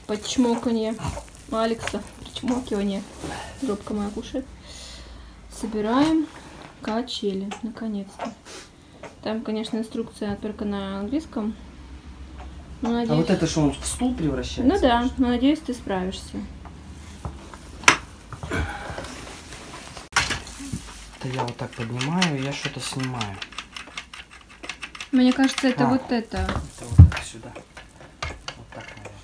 под чмоканье Алекса, причмокивание, дробка моя кушает, собираем качели, наконец-то. Там, конечно, инструкция только на английском. Но, надеюсь... А вот это что, он в стул превращается? Ну да, но надеюсь, ты справишься. Это я вот так поднимаю, и я что-то снимаю. Мне кажется, это вот это. Это вот так сюда. Вот так,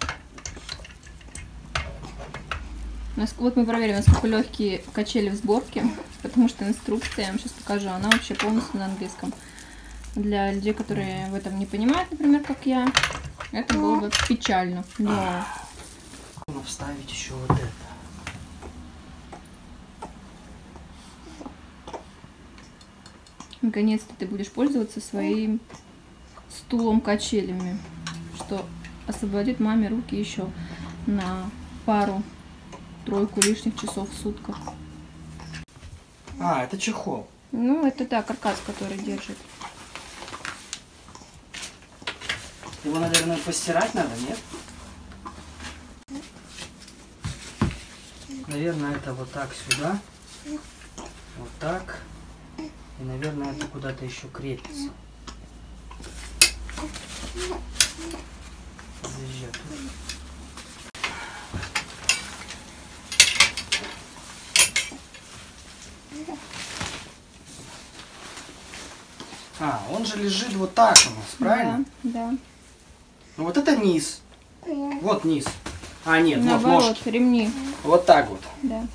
наверное. Вот мы проверим, насколько легкие качели в сборке, потому что инструкция, я вам сейчас покажу, она вообще полностью на английском. Для людей, которые в этом не понимают, например, как я, это было бы печально. Но... Нужно вставить еще вот это. Наконец-то ты будешь пользоваться своим стулом-качелями, что освободит маме руки еще на пару-тройку лишних часов в сутках. А, это чехол. Ну, это да, каркас, который держит. Его, наверное, постирать надо, нет? Наверное, это вот так сюда. Вот так. И, наверное, это куда-то еще крепится. Подъезжает. А, он же лежит вот так у нас, правильно? Да, да. Ну вот это низ. Вот низ. А, нет, наоборот, вот ножки. ремни. Вот так вот. Да.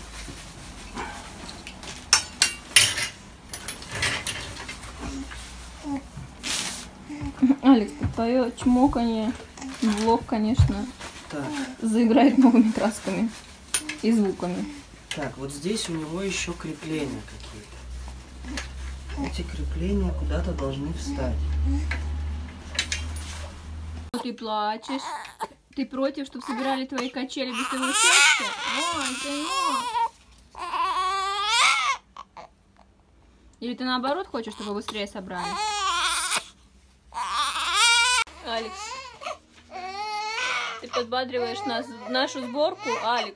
Алекс, твое чмоканье, влог, конечно, Так. заиграет новыми красками и звуками. Так, вот здесь у него еще крепления какие-то. Эти крепления куда-то должны встать. Ты плачешь? Ты против, чтобы собирали твои качели без твоего участия? Ой, ты ну. Или ты наоборот хочешь, чтобы быстрее собрали? Алекс, ты подбадриваешь нас, нашу сборку, Алекс.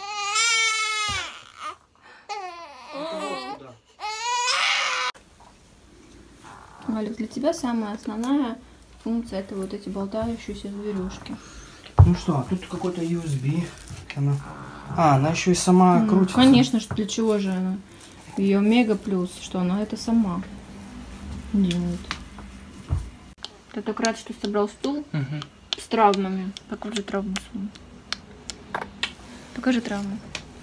Алекс, для тебя самая основная функция — это вот эти болтающиеся зверюшки. Ну что, а тут какой-то USB. Она еще и сама крутится. Конечно, что для чего же она? Ее мега плюс, что она это сама делает. Ты так рад, что собрал стул с травмами. Покажи травму свою. Покажи травму.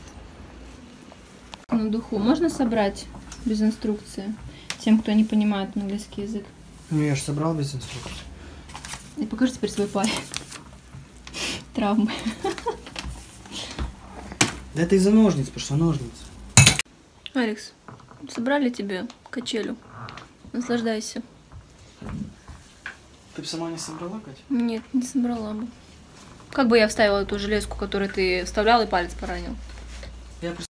На духу можно собрать без инструкции? Тем, кто не понимает английский язык. Ну я же собрал без инструкции. И покажи теперь свой палец. Травмы. Да это из-за ножниц, потому что ножницы. Алекс, собрали тебе качелю. Наслаждайся. Ты бы сама не собрала, Катя? Нет, не собрала бы. Как бы я вставила эту железку, которую ты вставлял и палец поранил? Я